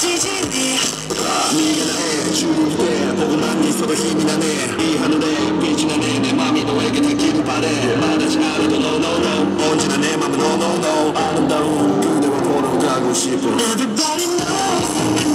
지지니 네가 나의 주름이 돼 보고만 있어도 힘이 나네 이 하늘에 빛이 나네 내 맘이 너에게 닿기를 바래 말하지 않아도 no no no 언제나 내 맘은 no no no 아름다운 그대와 걸어가고 싶어 Everybody knows